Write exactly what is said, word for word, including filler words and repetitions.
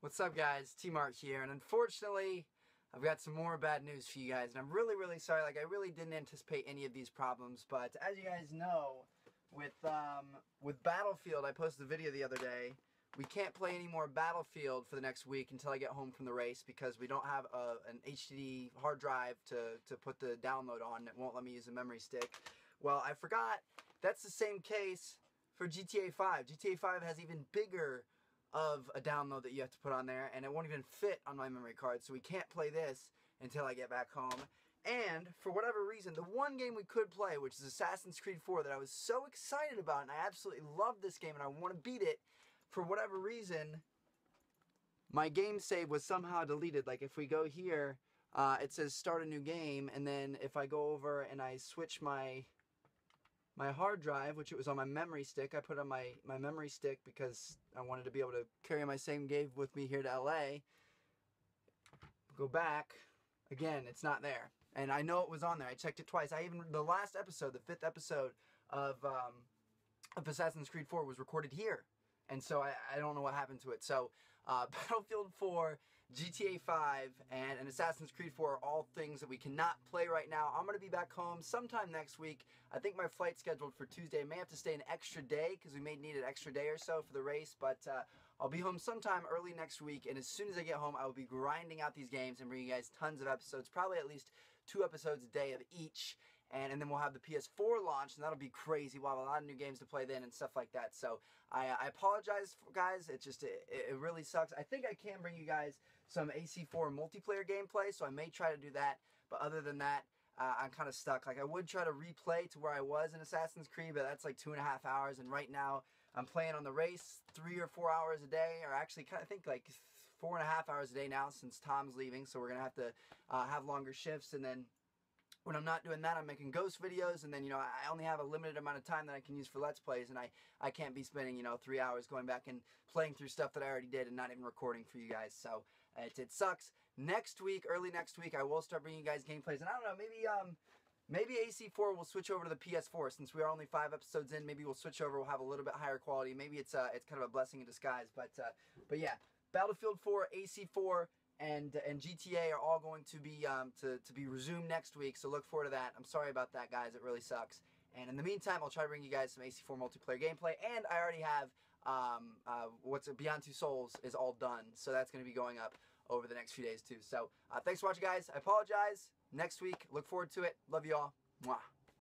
What's up, guys? T-Mark here, and unfortunately, I've got some more bad news for you guys, and I'm really, really sorry. Like, I really didn't anticipate any of these problems, but as you guys know, with um, with Battlefield, I posted a video the other day. We can't play any more Battlefield for the next week until I get home from the race because we don't have a, an H D D hard drive to, to put the download on. It won't let me use a memory stick. Well, I forgot. That's the same case for G T A five. G T A five has even bigger of a download that you have to put on there, and it won't even fit on my memory card, so we can't play this until I get back home. And for whatever reason, the one game we could play, which is Assassin's Creed four, that I was so excited about, and I absolutely love this game and I want to beat it, for whatever reason my game save was somehow deleted. Like, if we go here, uh, it says start a new game, and then if I go over and I switch my my hard drive, which it was on my memory stick, I put on my, my memory stick because I wanted to be able to carry my same game with me here to L A. Go back, again, it's not there. And I know it was on there. I checked it twice. I even, the last episode, the fifth episode of, um, of Assassin's Creed four was recorded here. And so I, I don't know what happened to it. So uh, Battlefield four, G T A five, and, and Assassin's Creed four are all things that we cannot play right now. I'm going to be back home sometime next week. I think my flight's scheduled for Tuesday. I may have to stay an extra day because we may need an extra day or so for the race. But uh, I'll be home sometime early next week. And as soon as I get home, I will be grinding out these games and bringing you guys tons of episodes. Probably at least two episodes a day of each. And, and then we'll have the P S four launch, and that'll be crazy. We'll have a lot of new games to play then and stuff like that. So I, I apologize, for, guys. It just it, it really sucks. I think I can bring you guys some A C four multiplayer gameplay, so I may try to do that. But other than that, uh, I'm kind of stuck. Like, I would try to replay to where I was in Assassin's Creed, but that's like two and a half hours. And right now, I'm playing on the race three or four hours a day, or actually, kind of think like four and a half hours a day now since Tom's leaving. So we're gonna have to uh, have longer shifts, and then when I'm not doing that, I'm making ghost videos, and then, you know, I only have a limited amount of time that I can use for Let's Plays, and I, I can't be spending, you know, three hours going back and playing through stuff that I already did and not even recording for you guys, so it, it sucks. Next week, early next week, I will start bringing you guys gameplays, and I don't know, maybe, um, maybe A C four will switch over to the P S four, since we are only five episodes in. Maybe we'll switch over, we'll have a little bit higher quality. Maybe it's, uh, it's kind of a blessing in disguise, but, uh, but yeah, Battlefield four, A C four, and and G T A are all going to be um, to, to be resumed next week, so look forward to that. I'm sorry about that, guys. It really sucks. And in the meantime, I'll try to bring you guys some A C four multiplayer gameplay, and I already have um, uh, what's it, Beyond Two Souls is all done, so that's going to be going up over the next few days too. So uh, thanks for watching, guys. I apologize. Next week, look forward to it. Love you all. Mwah.